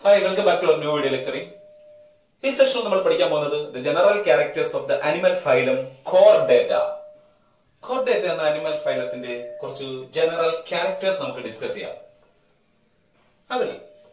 Hi, welcome back to our new video lecturing. ഈ സെഷനിൽ നമ്മൾ പഠിക്കാൻ പോകുന്നത് the general characters of the animal phylum Chordata. Chordata എന്ന animal phylumത്തിന്റെ കുറച്ച് general characters നമുക്ക് ഡിസ്കസ് ചെയ്യാം. അതിൽ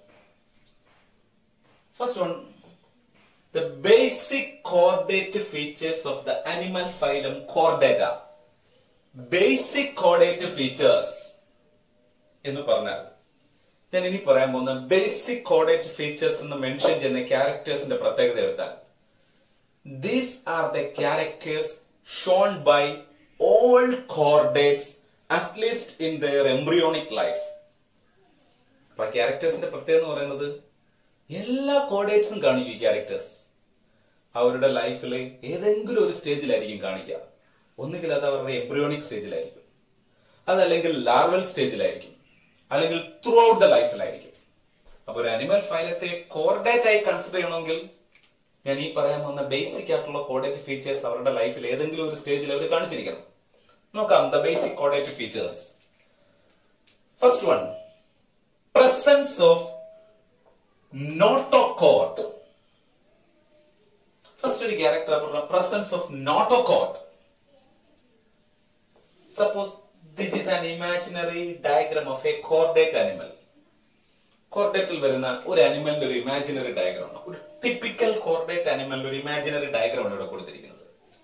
first one, the basic chordate features of the animal phylum Chordata. Basic chordate features എന്ന് പറഞ്ഞാൽ ഞാൻ ഇനി പറയാൻ പോകുന്ന ബേസിക് കോർഡേറ്റ് ഫീച്ചേഴ്സ് എന്ന് മെൻഷൻ ചെയ്യുന്ന ക്യാരക്ടേഴ്സിന്റെ പ്രത്യേകത എടുത്താൽ these are the characters shown by all chordates at least in their embryonic life. അപ്പൊ ക്യാരക്ടേഴ്സിന്റെ പ്രത്യേകത എന്ന് പറയുന്നത് എല്ലാ കോർഡേറ്റ്സും കാണിക്കും. ഈ ക്യാരക്ടേഴ്സ് അവരുടെ ലൈഫിൽ ഏതെങ്കിലും ഒരു സ്റ്റേജിലായിരിക്കും കാണിക്കുക. ഒന്നുകിൽ അത് അവരുടെ എംബ്രിയോണിക് സ്റ്റേജിലായിരിക്കും, അതല്ലെങ്കിൽ ലാർവൽ സ്റ്റേജിലായിരിക്കും, അല്ലെങ്കിൽ ത്രൂ ഔട്ട് ദ ലൈഫിലായിരിക്കും. അപ്പൊ ഒരു അനിമൽ ഫൈലത്തെ കോർഡേറ്റ് ആയി കൺസിഡർ ചെയ്യണമെങ്കിൽ ഞാൻ ഈ പറയാൻ പോകുന്ന ബേസിക് ആയിട്ടുള്ള കോർഡേറ്റ് ഫീച്ചേഴ്സ് അവരുടെ ലൈഫിൽ ഏതെങ്കിലും ഒരു സ്റ്റേജിൽ അവർ കാണിച്ചിരിക്കണം. നോക്കാം the basic chordate features. First one, presence of notochord. First ഒരു ക്യാരക്ടർ പറഞ്ഞ presence of notochord. Suppose this is an imaginary diagram of a chordate animal. കോർഡേറ്റിൽ വരുന്ന ഒരു അനിമലിന്റെ ഒരു ഇമാജിനറി ഡയഗ്രാം ആണ്. ഒരു ടിപ്പിക്കൽ കോർഡേറ്റ് അനിമലിന്റെ ഒരു ഇമാജിനറി ഡയഗ്രാം ആണ് ഇവിടെ കൊടുത്തിരിക്കുന്നത്.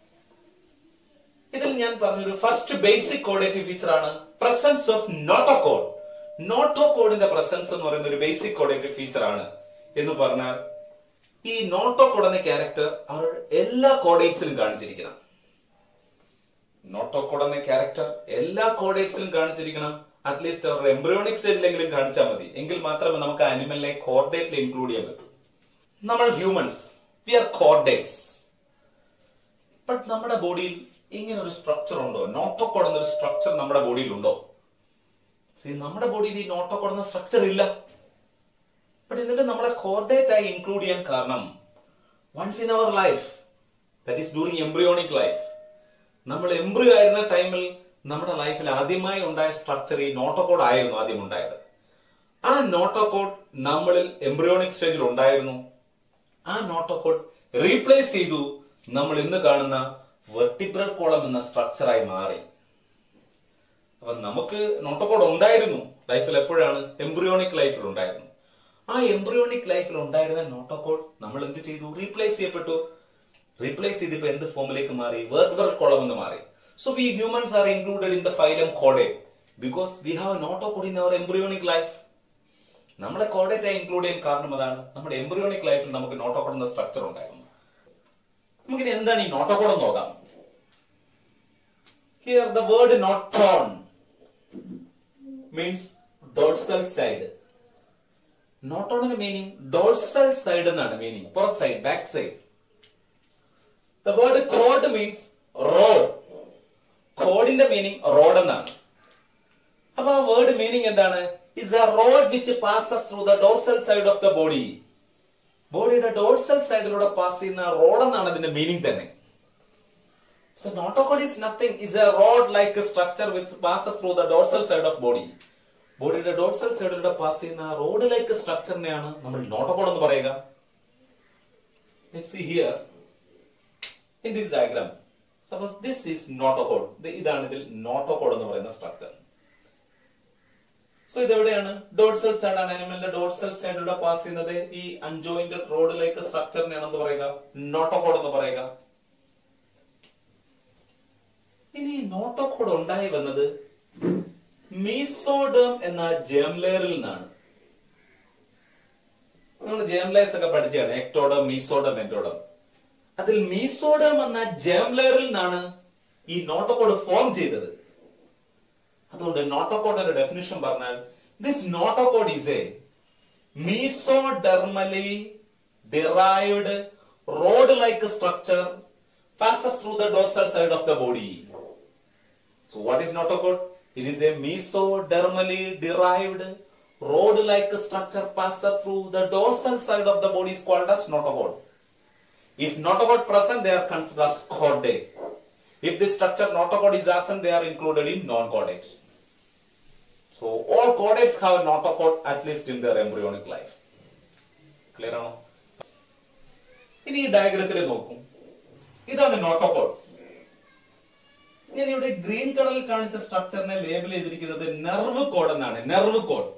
ഇതിൽ ഞാൻ പറഞ്ഞൊരു ഫസ്റ്റ് ബേസിക് കോർഡേറ്റ് ഫീച്ചർ ആണ് പ്രസൻസ് ഓഫ് നോട്ടോകോർഡ്. നോട്ടോകോർഡിന്റെ പ്രസൻസ് എന്ന് പറയുന്ന ഒരു ബേസിക് കോർഡേറ്റ് ഫീച്ചർ ആണ് എന്ന് പറഞ്ഞാൽ ഈ നോട്ടോകോർഡ് എന്ന ക്യാരക്ടർ അവർ എല്ലാ കോർഡേറ്റ്സിലും കാണിച്ചിരിക്കണം. നോട്ടോകോർഡ് എന്ന ക്യാരക്ടർ എല്ലാ കോർഡേറ്റ്സിലും കാണിച്ചിരിക്കണം. അറ്റ്ലീസ്റ്റ് അവരുടെ എംബ്രിയോണിക് സ്റ്റേജിലെങ്കിലും കാണിച്ചാൽ മതി. എങ്കിൽ മാത്രമേ നമുക്ക് അനിമലിനെ കോർഡേറ്റിൽ ഇൻക്ലൂഡ് ചെയ്യാൻ പറ്റൂ. നമ്മൾ humans we are chordates. But നമ്മുടെ ബോഡിയിൽ ഇങ്ങനെ ഒരു സ്ട്രക്ചർ ഉണ്ടോ? നോട്ടോകോർഡ് എന്നൊരു സ്ട്രക്ചർ നമ്മുടെ ബോഡിയിൽ ഉണ്ടോ? നമ്മുടെ ബോഡിയിൽ ഈ നോട്ടോകോർഡ് എന്ന സ്ട്രക്ചർ ഇല്ല. ബട്ട് എന്നിട്ട് നമ്മളെ കോർഡേറ്റ് ആയി ഇൻക്ലൂഡ് ചെയ്യാൻ കാരണം once in our life, that is during embryonic life, നമ്മൾ എംബ്രിയോ ആയിരുന്ന ടൈമിൽ നമ്മുടെ ലൈഫിൽ ആദ്യമായി ഉണ്ടായ സ്ട്രക്ചർ ഈ നോട്ടോകോർഡ് ആയിരുന്നു ആദ്യം ഉണ്ടായത്. ആ നോട്ടോകോർഡ് നമ്മളിൽ എംബ്രിയോണിക് സ്റ്റേജിൽ ഉണ്ടായിരുന്നു. ആ നോട്ടോകോർഡ് റീപ്ലേസ് ചെയ്തു നമ്മൾ ഇന്ന് കാണുന്ന വെർട്ടിബ്രൽ കോളം എന്ന സ്ട്രക്ചറായി മാറി. അപ്പൊ നമുക്ക് നോട്ടോകോർഡ് ഉണ്ടായിരുന്നു ലൈഫിൽ. എപ്പോഴാണ്? എംബ്രിയോണിക് ലൈഫിൽ ഉണ്ടായിരുന്നു. ആ എംബ്രിയോണിക് ലൈഫിൽ ഉണ്ടായിരുന്ന നോട്ടോകോർഡ് നമ്മൾ എന്ത് ചെയ്തു? റീപ്ലേസ് ചെയ്യപ്പെട്ടു. റീപ്ലേസ് ചെയ്തിപ്പോ എന്ത് ഫോമിലേക്ക് മാറി? വെർട്ടിബ്രൽ കോളം എന്ന് മാറി. So we humans are included in the phylum chordate because we have notochord in our embryonic life. നമ്മളെ കോർഡേറ്റ് ആയി ഇൻക്ലൂഡ് ചെയ്യാൻ കാരണം അതാണ്. നമ്മുടെ എംബ്രിയോണിക് ലൈഫിൽ നമുക്ക് നോട്ടോകോർഡ് എന്ന സ്ട്രക്ചർ ഉണ്ടായിരുന്നു. നമുക്കിനി എന്താണ് ഈ നോട്ടോകോർഡ് എന്ന് നോക്കാം. Here the word noton means dorsal side. നോട്ടോണിന്റെ മീനിങ് ഡോർസൽ സൈഡ് എന്നാണ് മീനിങ്, പുറത്ത് side, back side. The word chord means rod. Chord in the meaning rod എന്നാണ്. അപ്പൊ ആ വേർഡ് മീനിങ് എന്താണ്? is a rod which passes through the dorsal side of the body. ബോഡിയുടെ dorsal സൈഡിലൂടെ pass ചെയ്യുന്ന rod എന്നാണ് അതിന്റെ മീനിങ് തന്നെ. So notochord is nothing, is a rod like a structure which passes through the dorsal side of body. ബോഡിയുടെ dorsal സൈഡിലൂടെ pass ചെയ്യുന്ന rod like സ്ട്രക്ചറിനെയാണ് നമ്മൾ നോട്ടോകോർഡ് എന്ന് പറയുക. Let's see here. In this diagram, suppose this is notochord. ഇതാണ് ഇതിൽ notochord എന്ന് പറയുന്ന സ്ട്രക്ചർ. സോ ഇതെവിടെയാണ്? ഡോർസൽ സൈഡ് ആണ്. അനിമലിന്റെ ഡോർസൽ സൈഡിലൂടെ പാസ് ചെയ്യുന്നത് ഈ അൺജോയിന്റഡ് റോഡ് ലൈക്ക് സ്ട്രക്ചറിനെയാണെന്ന് പറയുക, നോട്ടോകോർഡ് എന്ന് പറയുക. ഇനി നോട്ടോകോർഡ് ഉണ്ടായി വന്നത് മീസോഡം എന്ന ജേം ലെയറിൽ നിന്നാണ്. നമ്മൾ ജേം ലെയർസ് ഒക്കെ പഠിച്ചാണ്, എക്ടോഡം, മീസോഡം, എൻഡോഡം. അതിൽ മീസോഡം എന്ന ജേം ലെയറിൽ നിന്നാണ് ഈ നോട്ടോകോർഡ് ഫോം ചെയ്തത്. അതുകൊണ്ട് നോട്ടോകോർഡിന്റെ ഡെഫിനിഷൻ പറഞ്ഞാൽ this notochord is a mesodermally derived rod like structure passes through the dorsal side of the body. So what is notochord? It is a mesodermally derived rod like structure passes through the dorsal side of the body is called as notochord. If notochord present, they are considered as chordate. If this structure notochord is absent, they are included in non-chordate. So all chordates have notochord at least in their embryonic life. Clear ആണോ? ഇനി ഈ ഡയഗ്രത്തിൽ നോക്കൂ, ഇതാണ് notochord. ഞാൻ ഇവിടെ green കളറിൽ കാണിച്ച സ്ട്രക്ചറിനെ ലേബൽ ചെയ്തിരിക്കുന്നത് നെർവ് കോഡ് എന്നാണ്. Nerve cord.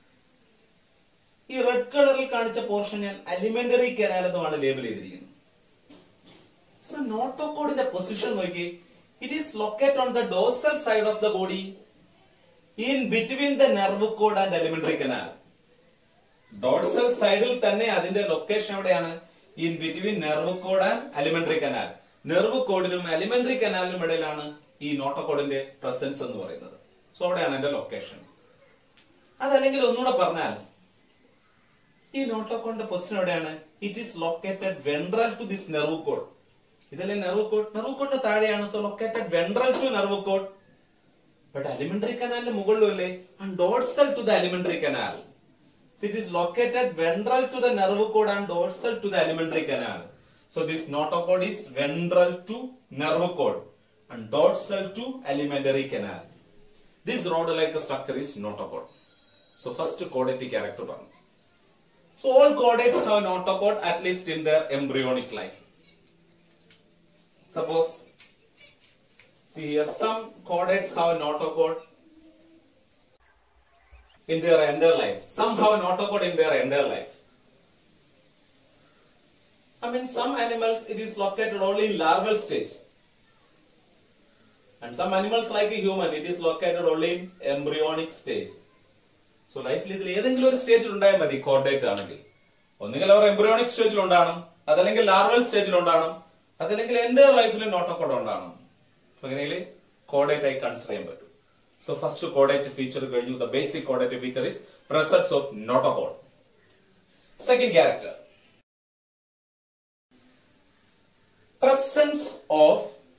ഈ റെഡ് കളറിൽ കാണിച്ച പോർഷൻ ഞാൻ അലിമെന്ററി കനാൽ എന്നുമാണ് ലേബൽ ചെയ്തിരിക്കുന്നത്. സോ നോട്ടോകോഡിന്റെ പൊസിഷൻ നോക്കി, it is locate on the dorsal side of the body in between the nerve cord and alimentary canal. ഡോർസൽ സൈഡിൽ തന്നെ അതിന്റെ ലൊക്കേഷൻ എവിടെയാണ്? In between nerve cord and alimentary canal. Nerve കോഡിനും അലിമെന്ററി കനാലിനും ഇടയിലാണ് ഈ നോട്ടോകോഡിന്റെ പ്രസൻസ് എന്ന് പറയുന്നത്. സോ അവിടെയാണ് എന്റെ ലൊക്കേഷൻ. അതല്ലെങ്കിൽ ഒന്നുകൂടെ പറഞ്ഞാൽ, ഈ നോട്ടോകോഡിന്റെ പൊസിഷൻ എവിടെയാണ്? It is located ventral to this nerve cord. ഇതല്ലേ നെർവ് കോഡ്? നെർവ് കോഡിന്റെ താഴെയാണ്. So located ventral to nerve cord. But alimentary കനാലിന്റെ മുകളിലും അല്ലേ? And dorsal to the alimentary canal. It is located ventral to the nerve cord and dorsal to the alimentary canal. So this notochord is ventral to nerve cord and dorsal to alimentary canal. This rod-like structure is notochord. So first chordatic character. So all chordates have notochord at least in their embryonic life. Suppose, see here, some chordates have notochord in their entire life. Some have a notochord in their entire life. I mean, some animals it is located only in larval stage, and some animals like a human it is located only in embryonic stage. So life ഇതിൽ ഏതെങ്കിലും ഒരു സ്റ്റേജിൽ ഉണ്ടായാൽ മതി chordate ആണെങ്കിൽ. ഒന്നുകിൽ അവർ embryonic സ്റ്റേജിൽ ഉണ്ടാകണം, അതല്ലെങ്കിൽ ലാർവൽ സ്റ്റേജിൽ ഉണ്ടാകണം, അതല്ലെങ്കിൽ എൻ്റെ ലൈഫിൽ നോട്ടോകോഡ് ഉണ്ടാകണം. സോ അങ്ങനെയിൽ കോർഡേറ്റ് ആയി കൺസിഡർ ചെയ്യാൻ പറ്റും. So first chordate feature, the basic chordate feature is presence of notochord. Second character, presence of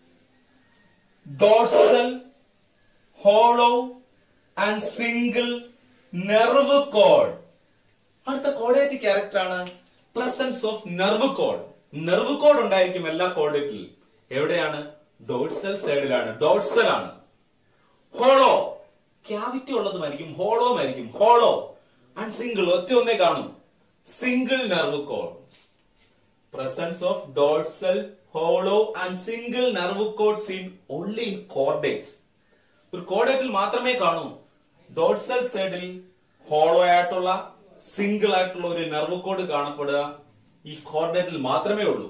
dorsal, hollow and single nerve cord. അടുത്ത chordate character ആണ് presence of nerve cord. Nerve cord ഉണ്ടായിരിക്കും എല്ലാ chordate. എവിടെയാണ്? dorsal സൈഡിലാണ്. dorsal ആണ്. Hollow, cavity ഉള്ളതുമായിരിക്കും, hollow ആയിരിക്കും. Hollow and single, ഒറ്റ ഒന്നേ കാണും. Single nerve cord. Presence of dorsal, hollow and single nerve cords in only in chordates. ഒരു കോർഡേറ്റിൽ മാത്രമേ കാണൂ. ഡോർസൽ സൈഡിൽ ഹോളോ ആയിട്ടുള്ള സിംഗിൾ ആയിട്ടുള്ള ഒരു നെർവ് കോഡ് കാണപ്പെടുക ഈ കോർഡേറ്റിൽ മാത്രമേ ഉള്ളൂ.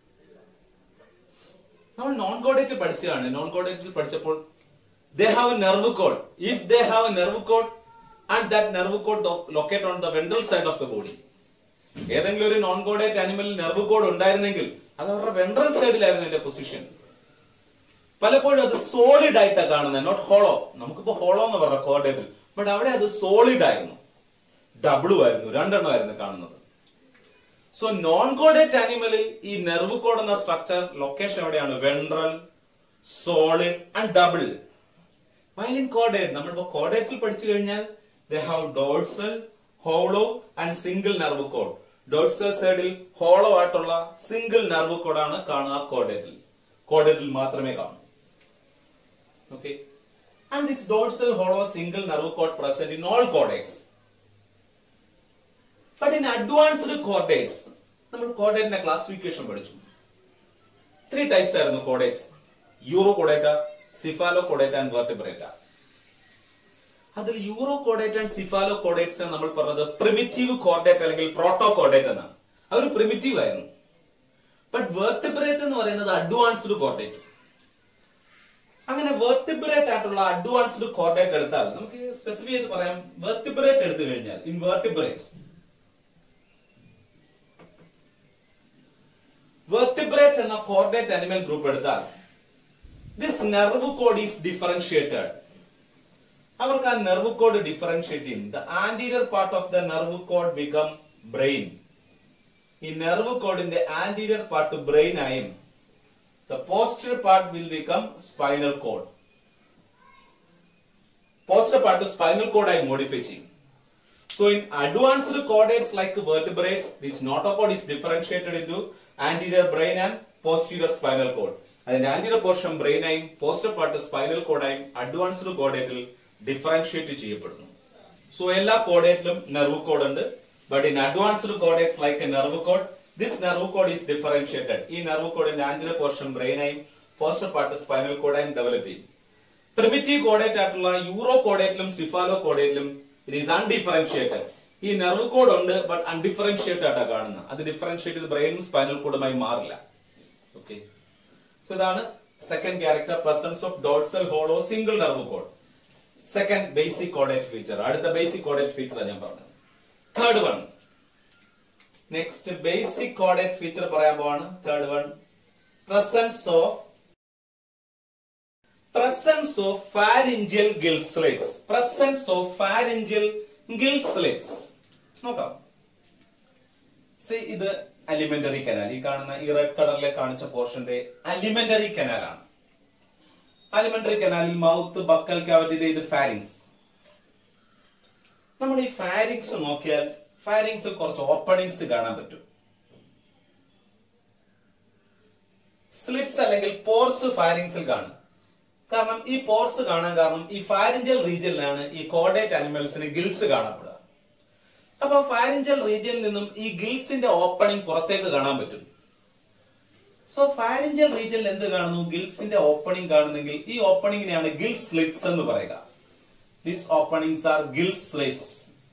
നമ്മൾ നോൺ കോർഡേറ്റ് പഠിച്ചതാണ്. നോൺ കോർഡേറ്റ്സിൽ പഠിച്ചപ്പോൾ they have a nerve cord. If they have a nerve cord and that nerve cord located on the ventral side of the body, ഏതെങ്കിലും ഒരു നോൺ കോർഡേറ്റ് ആനിമലിൽ നെർവ് കോഡ് ഉണ്ടായിരുന്നെങ്കിൽ അത് അവരുടെ വെൻട്രൽ സൈഡിലായിരുന്നു എന്റെ പൊസിഷൻ. പലപ്പോഴും അത് സോളിഡ് ആയിട്ടാണ് കാണുന്നത്, നോട്ട് ഹോളോ. നമുക്കിപ്പോ ഹോളോ എന്ന് പറഞ്ഞ കോർഡേറ്റിൽ, ബട്ട് അവിടെ അത് സോളിഡ് ആയിരുന്നു, ഡബിളും ആയിരുന്നു, രണ്ടെണ്ണമായിരുന്നു കാണുന്നത്. സോ നോൺ കോർഡേറ്റ് ആനിമലിൽ ഈ നെർവ് കോഡ് എന്ന സ്ട്രക്ചർ ലൊക്കേഷൻ എവിടെയാണ്? Ventral, solid and double. While in chordate, നമ്മളിപ്പോ chordateൽ പഠിച്ചു കഴിഞ്ഞാൽ they have dorsal, hollow and single nerve cord. Dorsal സൈഡിൽ hollow ആയിട്ടുള്ള single nerve cord ആണ് കാണുക chordateൽ. chordateൽ മാത്രമേ കാണൂ. Okay. And this dorsal, hollow, single nerve cord present in all chordates. But in advanced chordates, നമ്മൾ chordateന്റെ classification പഠിച്ചു. 3 types ആയിരുന്നു chordates. Urochordata, cephalochordate and Vertebrata. അതിൽ യൂറോകോഡേറ്റ് ആൻഡ് സിഫാലോകോഡേറ്റ്സ് നമ്മൾ പറഞ്ഞത് പ്രിമിറ്റീവ് കോർഡേറ്റ് അല്ലെങ്കിൽ പ്രോട്ടോകോഡേറ്റ് എന്നാണ്. അവർ പ്രിമിറ്റീവ് ആയിരുന്നു. ബട്ട് വെർട്ടിബ്രേറ്റ് എന്ന് പറയുന്നത് അഡ്വാൻസ്ഡ് കോർഡേറ്റ്. അങ്ങനെ വെർട്ടിബ്രേറ്റ് ആയിട്ടുള്ള അഡ്വാൻസ്ഡ് കോർഡേറ്റ് എടുത്താൽ നമുക്ക് സ്പെസിഫൈ ചെയ്ത് പറയാം. വെർട്ടിബ്രേറ്റ് എടുത്തു കഴിഞ്ഞാൽ വെർട്ടിബ്രേറ്റ് എന്ന കോർഡേറ്റ് അനിമൽ ഗ്രൂപ്പ് എടുത്താൽ this nerve cord is differentiated. അവർക്ക് ആ നെർവ് കോഡ് ഡിഫറൻഷിയേറ്റ് ചെയ്യും. The anterior part of the nerve cord become brain. ഈ നെർവ് കോഡിന്റെ ആന്റീരിയർ പാർട്ട് ബ്രെയിൻ ആയും the posterior part will become spinal cord. Posterior part spinal cord ആയി modify ചെയ്യും. So in advanced chordates like vertebrates, this notochord is differentiated into anterior brain and posterior spinal cord. അതിന്റെ anterior portion brain ആയും poster part spinal കോഡായും advanced കോഡേറ്റിൽ differentiate ചെയ്യപ്പെടുന്നു. So എല്ലാ കോഡേറ്റിലും nerve cord ഉണ്ട്. But in advanced chordates like a nerve cord, this nerve cord is differentiated. ഈ nerve cord in anterior portion brain ആയും posterior part spinal cord ആയും develop ചെയ്യും. Primitive chordate ആയിട്ടുള്ള യൂറോ കോഡേറ്റിലും സിഫാലോ കോഡേറ്റിലും it is undifferentiated. ഈ nerve cord ഉണ്ട് but undifferentiated ആയിട്ടാണ് കാണുന്നത്. അത് ഡിഫറൻഷിയേറ്റ് ചെയ്ത് ബ്രെയിനും സ്പൈനൽ കോഡുമായി മാറില്ല. ഓക്കെ, സോ ഇതാണ് second character, presence of dorsal hollow single nerve cord. Second basic chordate feature. അടുത്ത basic chordate feature ഞാൻ പറഞ്ഞത്. Third one. Next basic chordate feature പറയാൻ പോവാണ്. Third one. Presence of pharyngeal gill slits. Presence of pharyngeal gill slits. നോക്കാം. See ഇത് alimentary canal. ഈ കാണുന്ന ഈ റെഡ് കളറിലെ കാണിച്ച പോർഷന്റെ alimentary canal ആണ്. alimentary canalൽ മൗത്ത് ബക്കൽ ക്യാവിറ്റി ഇത് ഫാരിങ്സ്. നമ്മൾ ഈ ഫാരിങ്സ് നോക്കിയാൽ ഫാരിങ്സിൽ കുറച്ച് ഓപ്പണിങ്സ് കാണാൻ പറ്റും. സ്ലിറ്റ്സ് അല്ലെങ്കിൽ പോർസ് ഫാരിങ്സിൽ കാണും. കാരണം ഈ പോർസ് കാണാൻ കാരണം ഈ ഫാരിഞ്ചൽ റീജിയനിലാണ് ഈ കോർഡേറ്റ് ആനിമൽസിന് ഗിൽസ് കാണപ്പെടുക. അപ്പൊ ഫാരിഞ്ചൽ റീജിയനിൽ നിന്നും ഈ ഗിൽസിന്റെ ഓപ്പണിംഗ് പുറത്തേക്ക് കാണാൻ പറ്റും. സോ ഫാരിഞ്ചൽ റീജിയനിൽ എന്ത് കാണുന്നു? ഗിൽസിന്റെ ഓപ്പണിംഗ് കാണുന്നെങ്കിൽ ഈ ഓപ്പണിംഗിനെയാണ് ഗിൽ സ്ലിറ്റ്സ് എന്ന് പറയുക. These openings are gill slits.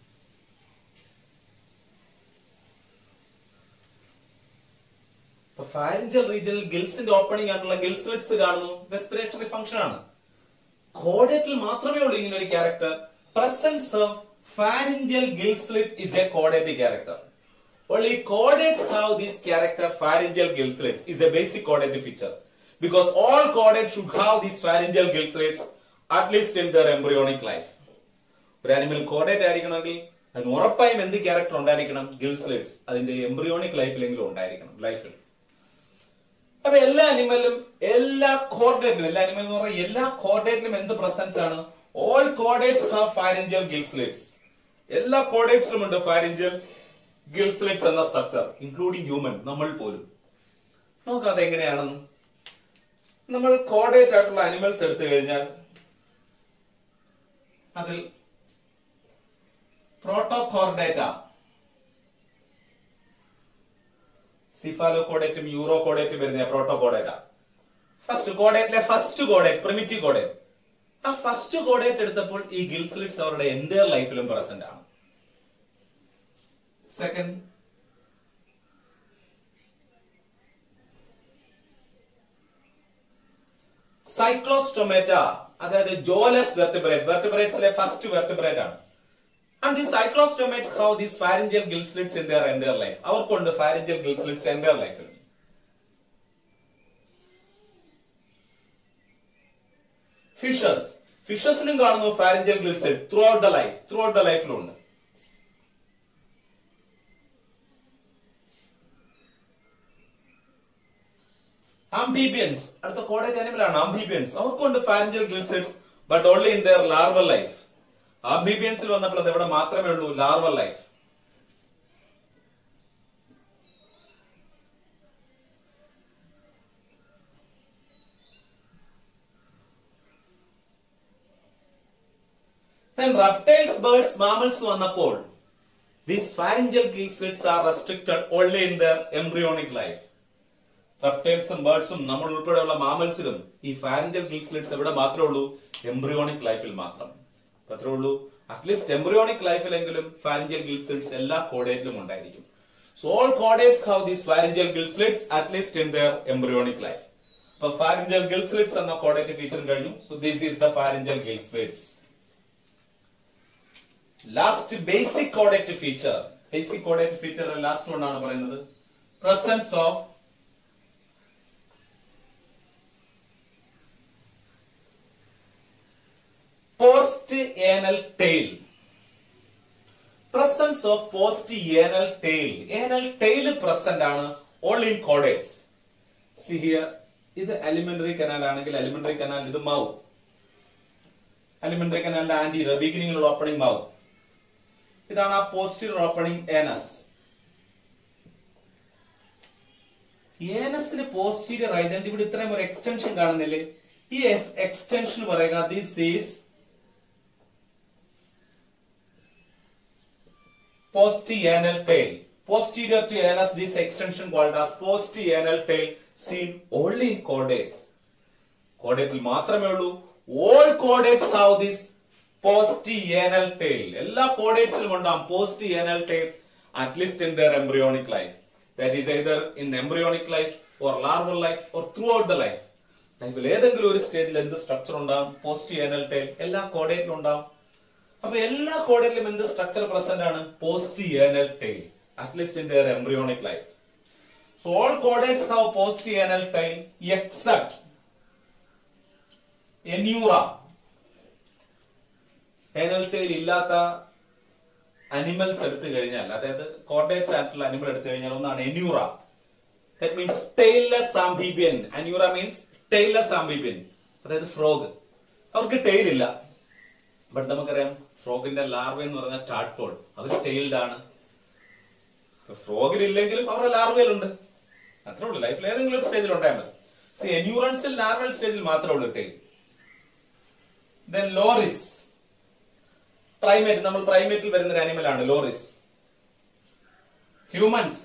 Pharyngeal regional gillsന്റെ ഓപ്പണിംഗ് ആയിട്ടുള്ള gill slits കാണുന്നു. റെസ്പിറേറ്ററി ഫംഗ്ഷൻ ആണ്. കോർഡേറ്റിൽ മാത്രമേ ഉള്ളൂ ഇങ്ങനെ ഒരു character. Presence of pharyngeal gill slit is a chordate character. Only chordates have this character, pharyngeal gill slits is a basic chordate feature. Because all chordates should have these pharyngeal gill slits at least in their embryonic life. ഒരു animal chordate ആയിരിക്കണമെങ്കിൽ അതിന് ഉറപ്പായും എന്ത് character ഉണ്ടായിരിക്കണം? Gill slits അതിന്റെ embryonic ലൈഫിലെങ്കിലും ഉണ്ടായിരിക്കണം ലൈഫിൽ. അപ്പൊ എല്ലാ അനിമലിലും എല്ലാ കോർഡേറ്റിലും എന്ന് പറഞ്ഞാൽ എല്ലാ കോർഡേറ്റിലും എന്ത് പ്രസൻസ് ആണ്? All chordates have pharyngeal gill slits. എല്ലാ കോർഡേറ്റ്സിലും ഉണ്ട് ഫാരിഞ്ചൽ ഗിൽ സ്ലിറ്റ്സ് എന്ന സ്ട്രക്ചർ, ഇൻക്ലൂഡിംഗ് ഹ്യൂമൻ, നമ്മൾ പോലും. നോക്കാം അതെങ്ങനെയാണെന്ന്. നമ്മൾ കോർഡേറ്റ് ആയിട്ടുള്ള അനിമൽസ് എടുത്തു കഴിഞ്ഞാൽ അതിൽ പ്രോട്ടോകോർഡേറ്റ, സിഫാലോകോഡേറ്റും യൂറോകോഡേറ്റും വരുന്ന പ്രോട്ടോകോഡേറ്റ. ഫസ്റ്റ് കോഡേറ്റിലെ ഫസ്റ്റ് കോഡേറ്റ്, പ്രിമിറ്റീവ് കോഡേറ്റ്. ആ ഫസ്റ്റ് കോഡേറ്റ് എടുത്തപ്പോൾ ഈ ഗിൽ സ്ലിറ്റ്സ് അവരുടെ എൻറ്റയർ ലൈഫിലും പ്രസന്റ് ആണ്. സെക്കൻഡ് സൈക്ലോസ്റ്റൊമേറ്റ, അതായത് ജോലസ് വെർട്ടിബ്രേറ്റ്സിലെ ഫസ്റ്റ് വെർട്ടിബ്രേറ്റ് ആണ്. And the cyclostomates have these pharyngeal gill slits in their entire life. അവർക്കുണ്ട് pharyngeal gill slits entire life. ഫിഷസിലും കാണുന്നു pharyngeal gill slits throughout the life ഉണ്ട്. Amphibians, അടുത്ത കോഡേറ്റ് ആനിമൽ ആണ് amphibians. അവർക്കുണ്ട് pharyngeal gill slits but only in their larval life. ആംഫിബിയൻസിൽ വന്നപ്പോൾ അത് ഇവിടെ മാത്രമേ ഉള്ളൂ, larval life. reptiles, birds, mammals വന്നപ്പോൾ these pharyngeal gill slits are restricted only in their embryonic life. റെപ്റ്റൈൽസും ബേർഡ്സും നമ്മൾ ഉൾപ്പെടെയുള്ള മാമൽസിലും ഈ pharyngeal gill slits എവിടെ മാത്രമേ ഉള്ളൂ? എംബ്രിയോണിക് ലൈഫിൽ മാത്രം. അത്രേ ഉള്ളൂ. അറ്റ്ലീസ്റ്റ് എംബ്രിയോണിക് ലൈഫിലെങ്കിലും pharyngeal gill slits എല്ലാ കോഡേറ്റിലും ഉണ്ടായിരിക്കും. So all chordates have these pharyngeal gill slits at least in their embryonic life. So pharyngeal gill slits എന്ന കോഡേറ്റ് ഫീച്ചർ കഴിഞ്ഞു. So this is the pharyngeal gill slits. Last basic chordate feature. Basic chordate feature last one ആണ് പറയുന്നത്. Presence of post-anal tail. Presence of post-anal tail. Anal tail present ആണ് all in chordates. See here, ഇത് alimentary canal ആണെങ്കിൽ alimentary canal ഇത് mouth. Alimentary canal anterior beginning ഉള്ള opening mouth. ഇതാണ് ആ posterior opening anus. anusന് posterior ആയതുകൊണ്ട് ഇവിടെ ഇത്രയും ഒരു എക്സ്റ്റൻഷൻ കാണുന്നില്ലേ? ഈ എക്സ്റ്റൻഷൻ പറയുക this is Postianal tail. Posterior to anus, this extension called as postianal tail, seen only in chordates. Chordateil മാത്രമേ ഉള്ളൂ. All chordates have this postianal tail. എല്ലാ chordatesലും ഉണ്ടാകും postianal tail, at least in their embryonic life. That is either in embryonic life or larval life or throughout the life. ലൈഫിൽ ഏതെങ്കിലും ഒരു സ്റ്റേജിൽ എന്ത് structure ഉണ്ടാകും? പോസ്റ്റിയാനൽ ടൈൽ എല്ലാ കോഡേറ്റിലും ഉണ്ടാകും. അപ്പൊ എല്ലാ കോഡേറ്റിലും എന്ത് സ്ട്രക്ചർ പ്രസന്റ് ആണ്? Postanal tail, at least in their embryonic life. So all chordates have postanal tail except Anura. Anal tail ഇല്ലാത്ത അനിമൽസ് എടുത്തു കഴിഞ്ഞാൽ, അതായത് കോഡേറ്റ്സ് ആയിട്ടുള്ള അനിമൽ എടുത്തു കഴിഞ്ഞാൽ ഒന്നാണ് Anura. That means tailless amphibian. Anura means tailless amphibian. അതായത് ഫ്രോഗ്. അവർക്ക് ടെയിൽ ഇല്ല. ബട്ട് നമുക്കറിയാം ഫ്രോഗിന്റെ ലാർവ എന്ന് പറഞ്ഞാൽ ടാഡ്പോൾ, അവർ ടെയിൽഡ് ആണ്. ഫ്രോഗിൽ ഇല്ലെങ്കിലും അവരുടെ ലാർവയിലുണ്ട്. അത്രേ ഉള്ളൂ. ലൈഫിൽ ഏതെങ്കിലും ഒരു സ്റ്റേജിൽ ഉണ്ടായാൽ മതി. സോ എന്യൂറൻസിൽ ലാർവൽ സ്റ്റേജിൽ മാത്രമേ ഉള്ളൂ ടെയിൽ. Then ലോറിസ്, primate. നമ്മൾ പ്രൈമേറ്റിൽ വരുന്ന ഒരു അനിമൽ ആണ് ലോറിസ്. ഹ്യൂമൻസ്,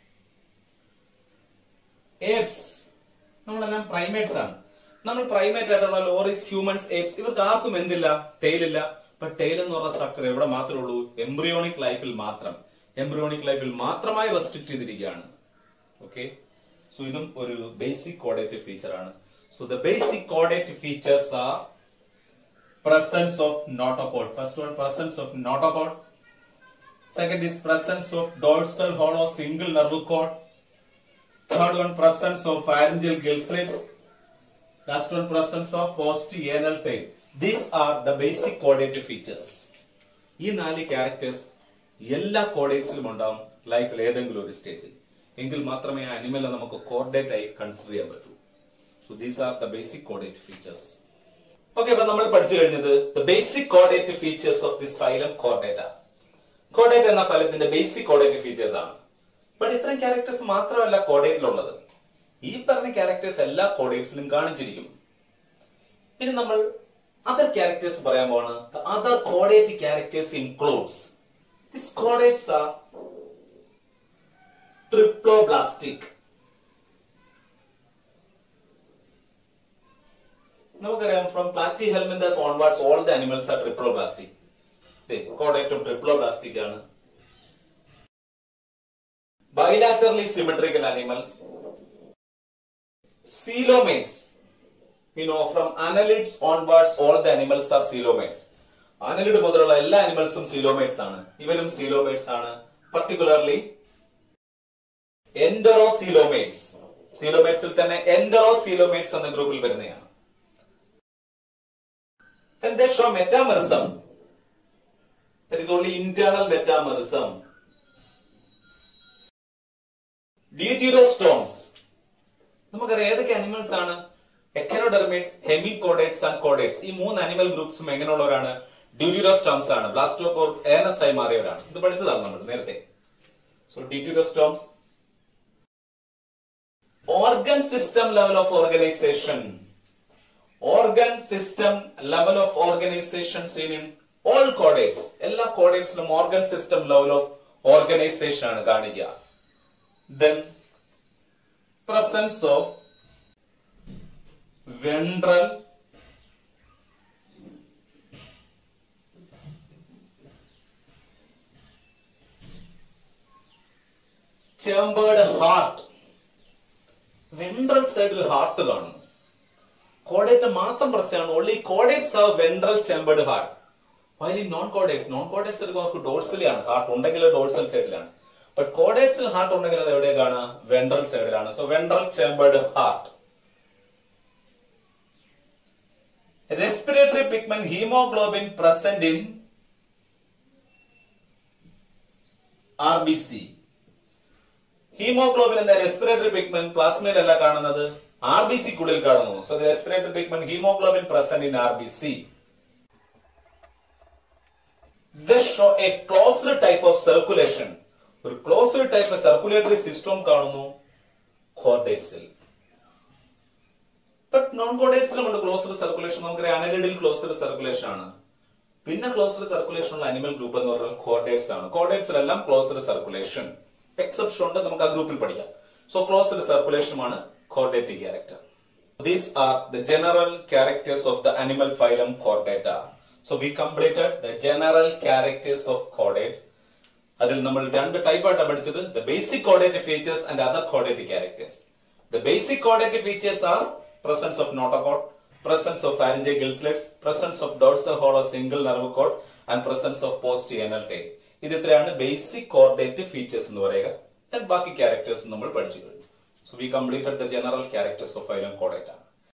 ഏപ്സ്, നമ്മളെല്ലാം പ്രൈമേറ്റ്സ് ആണ്. നമ്മൾ പ്രൈമേറ്റ് ആയിട്ടുള്ള ലോറിസ്, ഹ്യൂമൻസ്, ഏപ്സ്, ഇവർക്ക് ആർക്കും എന്തില്ല? ടെയിൽ ഇല്ല. ബട്ട് ടെയിൽ എന്ന് പറഞ്ഞ സ്ട്രക്ചർ എവിടെ മാത്രമേ ഉള്ളൂ? എംബ്രിയോണിക് ലൈഫിൽ മാത്രം. എംബ്രിയോണിക് ലൈഫിൽ മാത്രമായി റെസ്ട്രിക്ട് ചെയ്തിരിക്കുകയാണ്. ഓക്കെ, സോ ഇതും ഒരു ബേസിക് കോഡേറ്റീവ് ഫീച്ചർ ആണ്. സോ ദ ബേസിക് കോഡേറ്റീവ് features are presence of notochord. First one, presence of notochord. Second is presence of dorsal hollow single nerve cord. Third one, presence of pharyngeal gill slits. Last one, presence of postianal tail. These are the basic chordative features. ഈ 4 characters എല്ലാ കോഡേറ്റ്സിലും ഉണ്ടാവും ലൈഫിൽ ഏതെങ്കിലും ഒരു സ്റ്റേജിൽ. എങ്കിൽ മാത്രമേ ആ അനിമലിനെ നമുക്ക് കോർഡേറ്റ് ആയി കൺസിഡർ ചെയ്യാൻ പറ്റൂ. So these are the basic കോഡേറ്റീവ് ഫീച്ചേഴ്സ്. ഓക്കെ, അപ്പൊ നമ്മൾ പഠിച്ചു കഴിഞ്ഞത് ദ ബേസിക് കോഡേറ്റീവ് features of this phylum Chordata. Chordata എന്ന ഫലത്തിന്റെ ബേസിക് കോഡേറ്റീവ് ഫീച്ചേഴ്സ് ആണ്. ബട്ട് ഇത്രയും ക്യാരക്ടേഴ്സ് മാത്രമല്ല കോഡേറ്റിലുള്ളത്. ഈ പറഞ്ഞ ക്യാരക്ടേഴ്സ് എല്ലാ കോഡേറ്റ്സിലും കാണിച്ചിരിക്കും. ഇനി നമ്മൾ അതർ ക്യാരക്ടേഴ്സ് പറയാൻ പോവാണ്. അതർ കോഡേറ്റ് characters includes this chordates are triploblastic. നമുക്കറിയാം from Platyhelminthes onwards all the animals are triploblastic. കോഡേറ്റും ട്രിപ്ലോബ്ലാസ്റ്റിക് ആണ്. Bilaterally symmetrical animals, coelomates. You know, from annelids onwards all the animals are coelomates. Annelid മുതലുള്ള എല്ലാ അനിമൽസും coelomates ആണ്. ഇവരും coelomates ആണ്. Particularly enterocoelomates. coelomatesൽ തന്നെ enterocoelomates എന്ന ഗ്രൂപ്പിൽ വരുന്നതാണ്. And they show metamerism. That is only internal metamerism. Deuterostomes. നമുക്കറിയാം ഏതൊക്കെ അനിമൽസ് ആണ്? Echinodermates, hemichordates and chordates. ഈ 3 അനിമൽ ഗ്രൂപ്പ്സും എങ്ങനെയുള്ളവരാണ്? ഡ്യൂറ്റീരോസ്റ്റോംസ് ആണ്. ബ്ലാസ്റ്റോപോർ ഏനസ് ആയി മാറിയവരാണ്. ഇത് പഠിച്ചതാണ് നമ്മൾ നേരത്തെ. So deuterostomes. Organ system level of organization. Organ system level of organization seen in all chordates. എല്ലാ കോഡേറ്റ്സിലും organ system level of organization ആണ് കാണിക്കുക. Then presence of ventral chambered heart. Ventral സൈഡിൽ ഹാർട്ട് കാണുന്നു. കോഡേറ്റ് മാത്രം പ്രശ്നമാണ്. Only chordates have ventral chambered heart. While in non chordates എടുക്കുമ്പോൾ അവർക്ക് ഡോർസലിയാണ് ഹാർട്ട് ഉണ്ടെങ്കിൽ ഡോർസൽ സൈഡിലാണ്. ബട്ട് കോഡേറ്റ്സിൽ ഹാർട്ട് ഉണ്ടെങ്കിൽ അത് എവിടെയാണ്? വെൻട്രൽ സൈഡിലാണ്. So ventral chambered heart. Respiratory pigment haemoglobin present in RBC. Haemoglobin എന്ന റെസ്പിറേറ്ററി പിഗ്മെന്റ് പ്ലാസ്മയിലല്ല കാണുന്നത്, RBC ക്കുള്ളിൽ കാണുന്നു. So the respiratory pigment haemoglobin present in RBC. They show a closed type of circulation. ഒരു ക്ലോസ്ഡ് ടൈപ്പ് സർക്കുലേറ്ററി സിസ്റ്റം കാണുന്നു കോർഡേറ്റ്സിൽ. But non കോഡേറ്റ്സിലും ഉണ്ട് closed circulation. നമുക്കറിയാം അനലിഡിൽ ക്ലോസ്ഡ് സർക്കുലേഷൻ ആണ്. പിന്നെ ക്ലോസ്ഡ് സർക്കുലേഷൻ ഉള്ള അനിമൽ ഗ്രൂപ്പ് എന്ന് പറഞ്ഞാൽ കോർഡേറ്റ്സ് ആണ്. കോർഡേറ്റ്സിലെല്ലാം ക്ലോസ്ഡ് സർക്കുലേഷൻ, എക്സെപ്ഷൻ ഉണ്ട്, നമുക്ക് ആ ഗ്രൂപ്പിൽ പഠിക്കാം. സോ ക്ലോസ്ഡ് സർക്കുലേഷൻ ആണ് chordate character. These are the general characters of the animal phylum Chordata. So we completed the general characters of chordates. അതിൽ നമ്മൾ രണ്ട് ടൈപ്പ് ആയിട്ടാണ് പഠിച്ചത്, the basic chordate features and other chordate characters. The basic chordate features are presence of notochord, presence of pharyngeal gill slits, presence of dorsal hollow single nerve cord and presence of post-anal tail. ഇത് ഇത്രയാണ് basic chordate features എന്ന് പറയുക. And ബാക്കി characters നമ്മൾ പഠിച്ചു കഴിഞ്ഞു. So we completed the general characters of phylum Chordata.